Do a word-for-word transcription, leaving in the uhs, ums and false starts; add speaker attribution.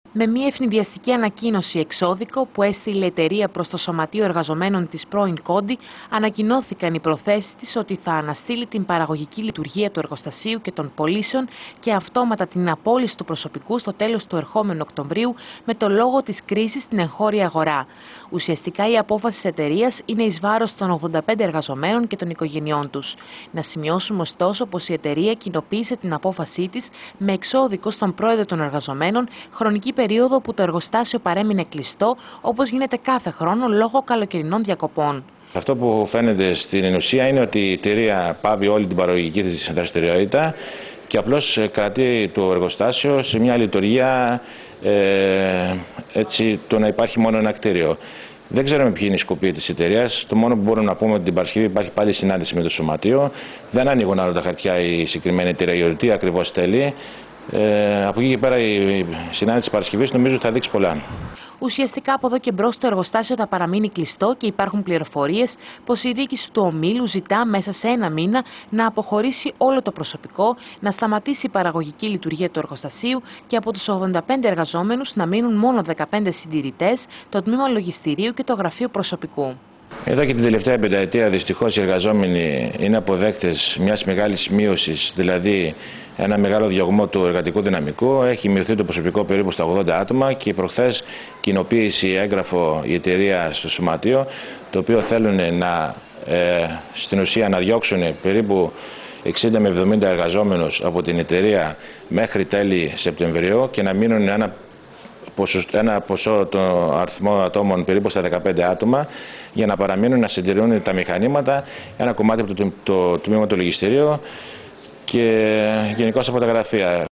Speaker 1: Με μια ευνηδιαστική ανακοίνωση εξώδικο που έστειλε η εταιρεία προς το Σωματείο Εργαζομένων της πρώην Κόντι, ανακοινώθηκαν οι προθέσεις της ότι θα αναστείλει την παραγωγική λειτουργία του εργοστασίου και των πωλήσεων και αυτόματα την απόλυση του προσωπικού στο τέλος του ερχόμενου Οκτωβρίου με το λόγο της κρίσης στην εγχώρια αγορά. Ουσιαστικά η απόφαση της εταιρείας είναι εις βάρος των ογδόντα πέντε εργαζομένων και των οικογενειών τους. Να σημειώσουμε ωστόσο πως η εταιρεία κοινοποίησε την απόφασή της με εξώδικο στον πρόεδρο των εργαζομένων χρονική περίοδο που το εργοστάσιο παρέμεινε κλειστό, όπως γίνεται κάθε χρόνο λόγω καλοκαιρινών διακοπών.
Speaker 2: Αυτό που φαίνεται στην ουσία είναι ότι η εταιρεία πάβει όλη την παραγωγική της δραστηριότητα και απλώς κρατεί το εργοστάσιο σε μια λειτουργία ε, έτσι, το να υπάρχει μόνο ένα κτίριο. Δεν ξέρουμε ποιοι είναι οι σκοποί της εταιρείας. Το μόνο που μπορούμε να πούμε ότι την Παρασκευή υπάρχει πάλι συνάντηση με το Σωματείο. Δεν ανοίγουν άλλο τα χαρτιά η συγκεκριμένη εταιρεία, τι ακριβώς θέλει. Ε, από εκεί και πέρα η συνάντηση της Παρασκευής νομίζω ότι θα δείξει πολλά.
Speaker 1: Ουσιαστικά από εδώ και μπρος το εργοστάσιο θα παραμείνει κλειστό και υπάρχουν πληροφορίες πως η διοίκηση του ομίλου ζητά μέσα σε ένα μήνα να αποχωρήσει όλο το προσωπικό, να σταματήσει η παραγωγική λειτουργία του εργοστασίου και από τους ογδόντα πέντε εργαζόμενους να μείνουν μόνο δεκαπέντε συντηρητές, το τμήμα λογιστηρίου και το γραφείο προσωπικού.
Speaker 2: Εδώ και την τελευταία πενταετία δυστυχώς οι εργαζόμενοι είναι αποδέκτες μιας μεγάλης μείωσης, δηλαδή ένα μεγάλο διωγμό του εργατικού δυναμικού. Έχει μειωθεί το προσωπικό περίπου στα ογδόντα άτομα και προχθές κοινοποίησε έγγραφο η εταιρεία στο Σωματείο, το οποίο θέλουν να, ε, στην ουσία να διώξουν περίπου εξήντα με εβδομήντα εργαζόμενους από την εταιρεία μέχρι τέλη Σεπτεμβρίου και να μείνουν ένα ένα ποσό το αριθμό ατόμων περίπου στα δεκαπέντε άτομα για να παραμείνουν να συντηρούν τα μηχανήματα, ένα κομμάτι από το, το, το τμήμα του λογιστηρίου και γενικώς από τα γραφεία.